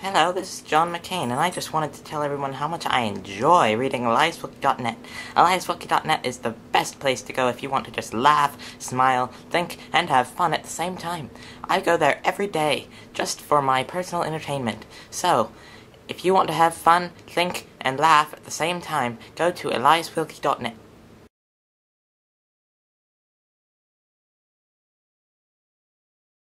Hello, this is John McCain, and I just wanted to tell everyone how much I enjoy reading EliasWiki.net. EliasWiki.net is the best place to go if you want to just laugh, smile, think, and have fun at the same time. I go there every day, just for my personal entertainment. So, if you want to have fun, think, and laugh at the same time, go to EliasWiki.net.